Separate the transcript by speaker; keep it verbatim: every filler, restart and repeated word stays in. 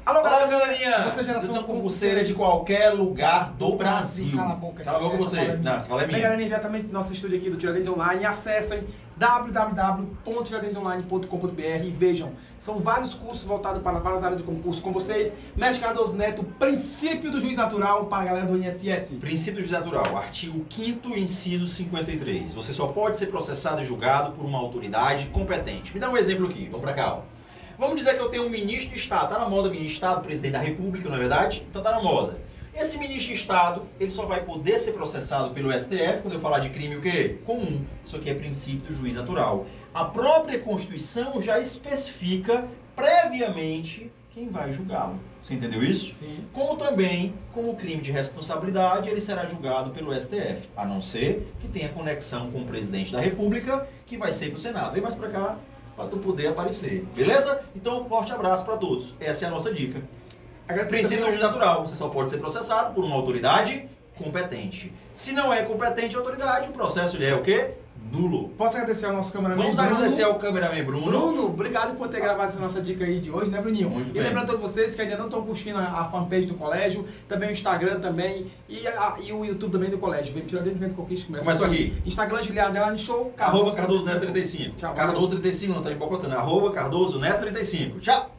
Speaker 1: Alô,
Speaker 2: Fala, galerinha!
Speaker 1: Você geração
Speaker 2: Geração concurseira de qualquer lugar do Brasil.
Speaker 1: Cala a boca,
Speaker 2: Cala a boca você.
Speaker 1: fala
Speaker 2: Não, fala é
Speaker 1: Bem,
Speaker 2: minha.
Speaker 1: galerinha, diretamente do nosso estúdio aqui do Tiradentes Online, acessem w w w ponto tiradentes online ponto com ponto b r e vejam, são vários cursos voltados para várias áreas de concurso com vocês. Mestre Cardoso Neto, princípio do juiz natural para a galera do I N S S.
Speaker 2: Princípio do juiz natural, artigo quinto, inciso cinquenta e três. Você só pode ser processado e julgado por uma autoridade competente. Me dá um exemplo aqui, vamos pra cá, ó. Vamos dizer que eu tenho um ministro de Estado, tá na moda ministro de Estado, presidente da República, não é verdade? Então tá na moda. Esse ministro de Estado, ele só vai poder ser processado pelo S T F quando eu falar de crime o quê? Comum. Isso aqui é princípio do juiz natural. A própria Constituição já especifica previamente quem vai julgá-lo. Você entendeu isso?
Speaker 1: Sim.
Speaker 2: Como também, como crime de responsabilidade, ele será julgado pelo S T F, a não ser que tenha conexão com o presidente da República, que vai ser pro Senado. Vem mais pra cá, para tu poder aparecer. Beleza? Então, um forte abraço para todos. Essa é a nossa dica. Princípio do juiz natural. Você só pode ser processado por uma autoridade competente. Se não é competente a autoridade, o processo ele é o quê? Nulo.
Speaker 1: Posso agradecer ao nosso cameraman
Speaker 2: Vamos
Speaker 1: Bruno?
Speaker 2: agradecer ao cameraman Bruno.
Speaker 1: Bruno, obrigado por ter gravado essa nossa dica aí de hoje, né, Bruninho?
Speaker 2: Muito
Speaker 1: e
Speaker 2: bem.
Speaker 1: lembrando a todos vocês que ainda não estão curtindo a, a fanpage do colégio, também o Instagram também e, a, e o YouTube também do colégio. Vem Tiradentes Grandes Conquistas. Começa
Speaker 2: Começa aqui.
Speaker 1: Instagram, Juliano Delane Show.
Speaker 2: Arroba Cardoso Neto trinta e cinco.
Speaker 1: Tchau.
Speaker 2: Cardoso trinta e cinco, não tá empocotando. Arroba Cardoso Neto trinta e cinco. Tchau.